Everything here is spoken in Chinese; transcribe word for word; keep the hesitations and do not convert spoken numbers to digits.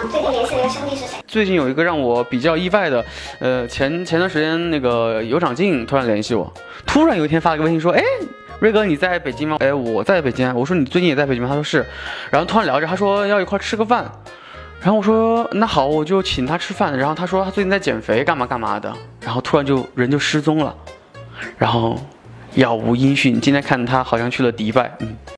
最近联系的一个兄弟是谁？ 最近有一个让我比较意外的，呃，前前段时间那个有长进突然联系我，突然有一天发了个微信说，哎，瑞哥你在北京吗？哎，我在北京。我说你最近也在北京吗？他说是。然后突然聊着，他说要一块吃个饭。然后我说那好，我就请他吃饭。然后他说他最近在减肥，干嘛干嘛的。然后突然就人就失踪了，然后杳无音讯。今天看他好像去了迪拜，嗯。